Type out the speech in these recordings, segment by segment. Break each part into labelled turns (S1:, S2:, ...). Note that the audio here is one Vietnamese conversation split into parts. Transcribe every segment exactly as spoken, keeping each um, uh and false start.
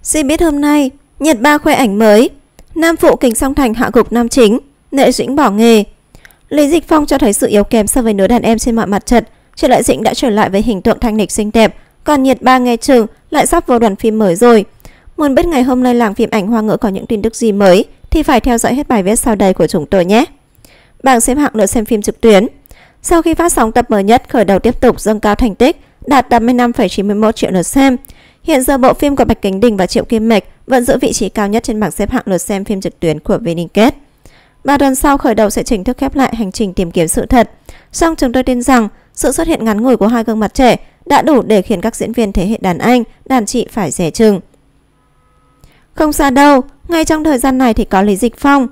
S1: Xin biết hôm nay, Nhật Ba khoe ảnh mới, nam phụ Kính Song Thành hạ gục nam chính, Lệ Dĩnh bỏ nghề. Lý Dịch Phong cho thấy sự yếu kém so với nữ đàn em trên mọi mặt trận, Triệu Lệ Dĩnh đã trở lại với hình tượng thanh lịch xinh đẹp, còn Nhật Ba nghe chừng lại sắp vô đoàn phim mới rồi. Muốn biết ngày hôm nay làng phim ảnh Hoa Ngữ có những tin tức gì mới thì phải theo dõi hết bài viết sau đây của chúng tôi nhé. Bảng xếp hạng lượt xem phim trực tuyến. Sau khi phát sóng tập mới nhất, Khởi Đầu tiếp tục dâng cao thành tích, đạt tám mươi lăm phẩy chín mươi mốt triệu lượt xem. Hiện giờ bộ phim của Bạch Kính Đình và Triệu Kim Mạch vẫn giữ vị trí cao nhất trên bảng xếp hạng lượt xem phim trực tuyến của Viningate. Và tuần sau Khởi Đầu sẽ chính thức khép lại hành trình tìm kiếm sự thật. Song chúng tôi tin rằng sự xuất hiện ngắn ngủi của hai gương mặt trẻ đã đủ để khiến các diễn viên thế hệ đàn anh, đàn chị phải dè chừng. Không xa đâu, ngay trong thời gian này thì có Lý Dịch Phong.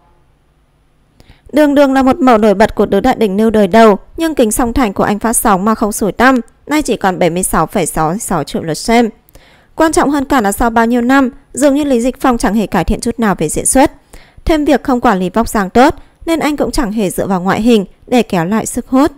S1: Đường đường là một mẫu nổi bật của tứ đại đỉnh nêu đời đầu, nhưng Kính Song Thành của anh phát sóng mà không sủi tăm, nay chỉ còn bảy mươi sáu phẩy sáu mươi sáu triệu lượt xem. Quan trọng hơn cả là sau bao nhiêu năm, dường như Lý Dịch Phong chẳng hề cải thiện chút nào về diễn xuất. Thêm việc không quản lý vóc dáng tốt, nên anh cũng chẳng hề dựa vào ngoại hình để kéo lại sức hút.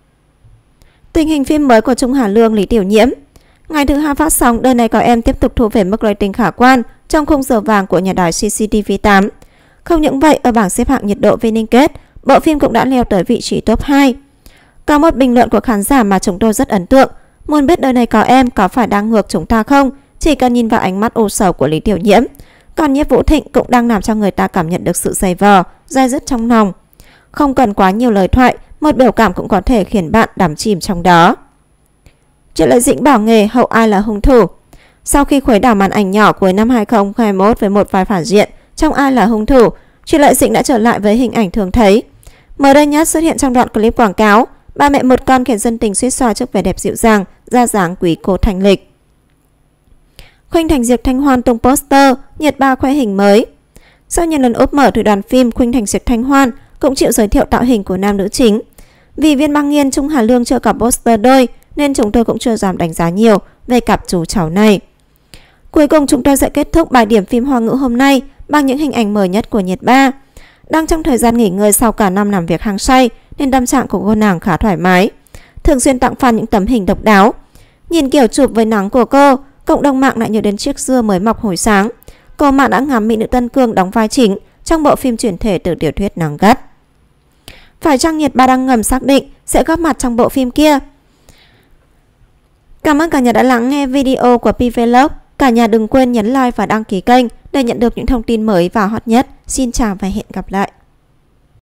S1: Tình hình phim mới của Trung Hà Lương, Lý Tiểu Nhiễm. Ngày thứ hai phát sóng, Đời Này Có Em tiếp tục thu về mức rating khả quan trong khung giờ vàng của nhà đài xê xê tê vê tám. Không những vậy, ở bảng xếp hạng nhiệt độ Viningate, bộ phim cũng đã leo tới vị trí top hai. Có một bình luận của khán giả mà chúng tôi rất ấn tượng. Muốn biết Đời Này Có Em có phải đang ngược chúng ta không? Chỉ cần nhìn vào ánh mắt u sầu của Lý Tiểu Nhiễm. Còn Nhiếp Vũ Thịnh cũng đang làm cho người ta cảm nhận được sự dày vò, dai dứt trong lòng. Không cần quá nhiều lời thoại, một biểu cảm cũng có thể khiến bạn đắm chìm trong đó. Triệu Lệ Dĩnh bỏ nghề, hậu ai là hung thủ? Sau khi khuấy đảo màn ảnh nhỏ cuối năm hai không hai mốt với một vai phản diện trong Ai Là Hung Thủ, Triệu Lệ Dĩnh đã trở lại với hình ảnh thường thấy. Mới đây nhất xuất hiện trong đoạn clip quảng cáo, ba mẹ một con khiến dân tình suýt xoa trước vẻ đẹp dịu dàng, da dáng quý cô thanh lịch. Khuynh Thành Diệp Thanh Hoan tung poster, Nhật Ba khoe hình mới. Sau nhiều lần úp mở từ đoàn phim, Khuynh Thành Diệp Thanh Hoan cũng chịu giới thiệu tạo hình của nam nữ chính. Vì Viên Băng Nghiên, Trung Hà Lương chưa có poster đôi nên chúng tôi cũng chưa dám đánh giá nhiều về cặp chú cháu này. Cuối cùng chúng tôi sẽ kết thúc bài điểm phim Hoa Ngữ hôm nay bằng những hình ảnh mới nhất của Nhật Ba. Đang trong thời gian nghỉ ngơi sau cả năm làm việc hăng say nên tâm trạng của cô nàng khá thoải mái, thường xuyên tặng fan những tấm hình độc đáo. Nhìn kiểu chụp với nắng của cô, cộng đồng mạng lại nhớ đến chiếc dưa mới mọc hồi sáng. Cô mạng đã ngắm mỹ nữ Tân Cương đóng vai chính trong bộ phim chuyển thể từ tiểu thuyết Nắng Gắt. Phải chăng Nhật Ba đang ngầm xác định sẽ góp mặt trong bộ phim kia? Cảm ơn cả nhà đã lắng nghe video của Pvlog. Cả nhà đừng quên nhấn like và đăng ký kênh để nhận được những thông tin mới và hot nhất. Xin chào và hẹn gặp lại.